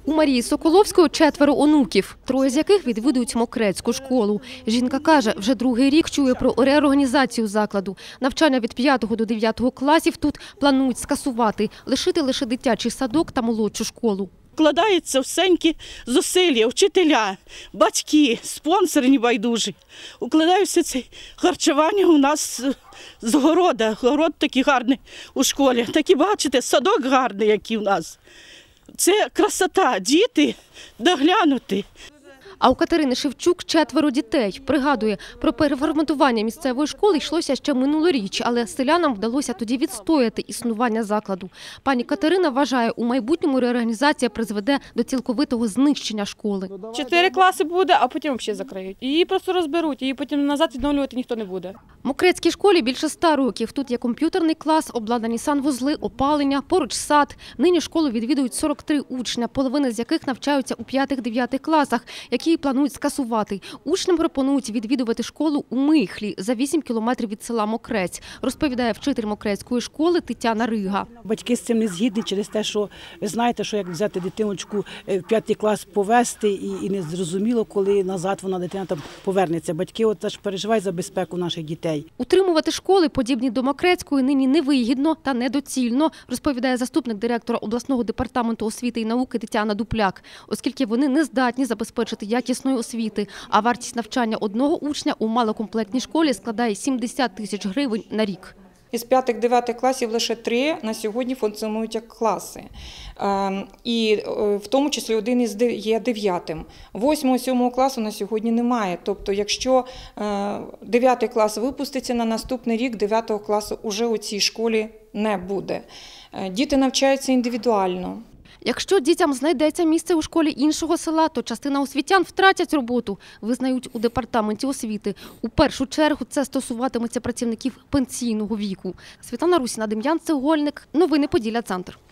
У Марії Соколовської 4 онуків, 3 з яких відвідують Мокрецьку школу. Жінка каже, вже другий рік чує про реорганізацію закладу. Навчання від 5 до 9 класів тут планують скасувати, лишити лише дитячий садок та молодшу школу. Вкладаються всенькі зусилля, вчителя, батьки, спонсори небайдужі. Укладаються це харчування у нас з города. Город такий гарний у школі. Такі, бачите, садок гарний, який у нас. Це красота, діти доглянути. А у Катерини Шевчук 4 дітей. Пригадує, про переформатування місцевої школи йшлося ще минулоріч, але селянам вдалося тоді відстояти існування закладу. Пані Катерина вважає, у майбутньому реорганізація призведе до цілковитого знищення школи. 4 класи буде, а потім взагалі закриють. Її просто розберуть, її потім назад відновлювати ніхто не буде. В Мокрецькій школі більше 100 років. Тут є комп'ютерний клас, обладнані санвузли, опалення, поруч сад. Нині школу відвідують 43 учня, половина з яких навчаються у 5-9 класах, які планують скасувати. Учням пропонують відвідувати школу у Михлі, за 8 кілометрів від села Мокрець, розповідає вчитель Мокрецької школи Тетяна Рига. Батьки з цим не згідні через те, що ви знаєте, що як взяти дитиночку в 5 клас повезти і не зрозуміло, коли назад дитина там повернеться. Батьки теж переживають за безпеку наших дітей. Утримувати школи, подібні до Мокрецької, нині невигідно та недоцільно, розповідає заступник директора обласного департаменту освіти і науки Тетяна Дупляк, оскільки вони не здатні забезпечити якісної освіти, а вартість навчання одного учня у малокомплектній школі складає 70 тисяч гривень на рік. Із 5-9 класів лише 3 на сьогодні функціонують як класи. І в тому числі один є 9-м. 8-7 класу на сьогодні немає. Тобто, якщо 9 клас випуститься, на наступний рік 9 класу вже у цій школі не буде. Діти навчаються індивідуально. Якщо дітям знайдеться місце у школі іншого села, то частина освітян втратять роботу, визнають у департаменті освіти. У першу чергу це стосуватиметься працівників пенсійного віку. Світлана Русіна, Дем'ян Цегольник. Новини Поділля Центр.